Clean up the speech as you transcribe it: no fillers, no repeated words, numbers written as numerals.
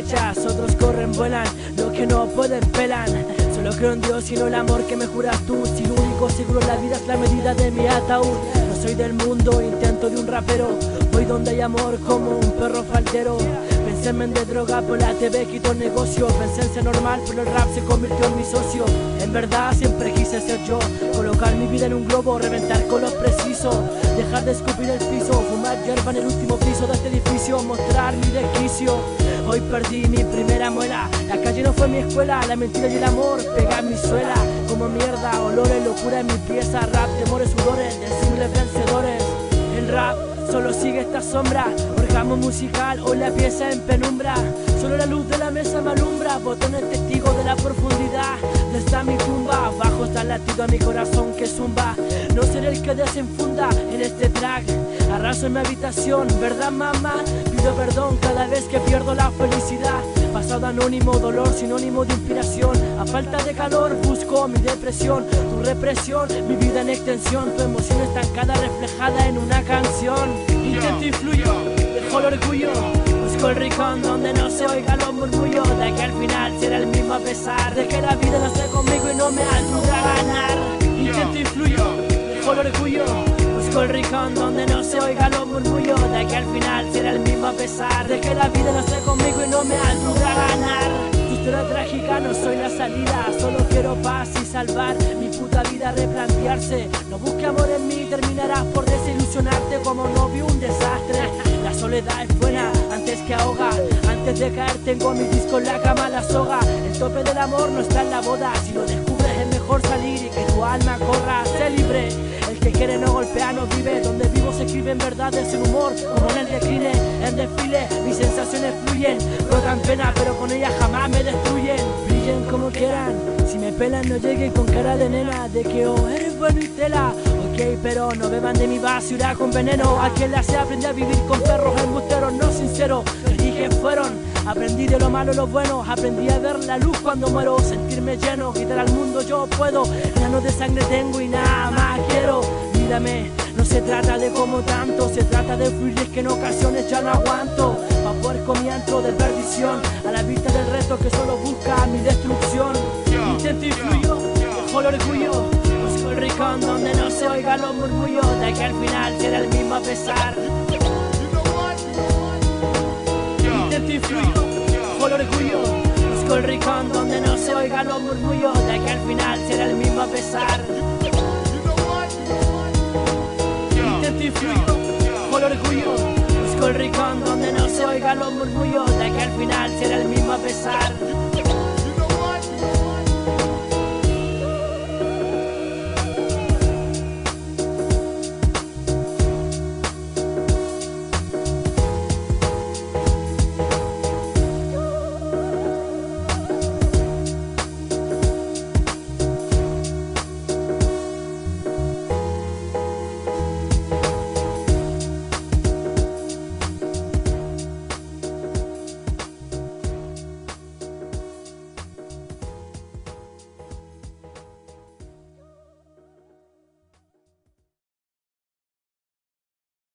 flechas, otros corren, vuelan, lo que no pueden pelan. Solo creo en Dios y no el amor que me juras tú. Si lo único seguro en la vida es la medida de mi ataúd. No soy del mundo, intento de un rapero. Voy donde hay amor como un perro faldero. Pensé en vender droga, por la TV quito el negocio. Pensé en ser normal, pero el rap se convirtió en mi socio. En verdad siempre quise ser yo, colocar mi vida en un globo, reventar con lo preciso, dejar de escupir el piso, fumar hierba en el último piso de este edificio, mostrar mi desquicio. Hoy perdí mi primera muela, la calle no fue mi escuela, la mentira y el amor pegan mi suela. Como mierda, olores, locura en mi pieza, rap, temores, sudores, de simples vencedores. El rap solo sigue esta sombra, orgasmo musical, hoy la pieza en penumbra. Solo la luz de la mesa me alumbra, botones testigos de la profundidad de esta mi tumba. Bajo está el latido a mi corazón que zumba. No seré el que desenfunda en este track. Arraso en mi habitación, ¿verdad mamá? Pido perdón cada vez que pierdo la felicidad. Pasado anónimo, dolor sinónimo de inspiración. A falta de calor busco mi depresión. Tu represión, mi vida en extensión. Tu emoción estancada reflejada en una canción. Intento y fluyo, dejo el orgullo. Busco el rincón donde no se oigan los murmullos de que al final será el mismo a pesar de que la vida no esté conmigo y no me ayuda a ganar. Intento y fluyo, dejo el orgullo. Busco el rincón donde no se oigan los murmullos de que al final será el mismo a pesar de que la vida no esté conmigo y no me ayuda a ganar. Tu historia trágica no soy la salida, solo quiero paz y salvar mi puta vida, replantearse. No busque amor en mí, terminarás por desilusionarte como no vi un desastre. La soledad es buena antes que ahoga. Antes de caer tengo mi disco en la cama, la soga. El tope del amor no está en la boda. Si lo descubres es mejor salir y que tu alma corra. Sé libre. El que quiere no golpea, no vive. Donde vivo se escriben verdades sin humor. Como en el decline, en desfile, mis sensaciones fluyen. Rodan pena, pero con ellas jamás me destruyen. Brillen como quieran. Si me pelan no lleguen con cara de nena. De que oh, eres bueno y tela. Ok, pero no beban de mi basura con veneno. A quien la sé aprendí a vivir con perros embusteros, no sinceros. Les dije fueron. Aprendí de lo malo lo bueno. Aprendí a ver la luz cuando muero. Sentirme lleno, quitar al mundo yo puedo. Llanos de sangre tengo y nada más quiero. Mírame, no se trata de como tanto. Se trata de fluir y es que en ocasiones ya no aguanto. Pa' poder con mi antro de perdición. A la vista del resto que solo busca mi destrucción. Intento y fluyo, dejo el orgullo. Busco el rincón donde no se oigan los murmullos de que al final será el mismo a pesar. Intento y fluyo, dejo el orgullo. Busco el rincón donde no se oigan los murmullos de que al final será el mismo a pesar. Intento y fluyo, dejo el orgullo. Busco el rincón donde no se oigan los murmullos de que al final será el mismo a pesar.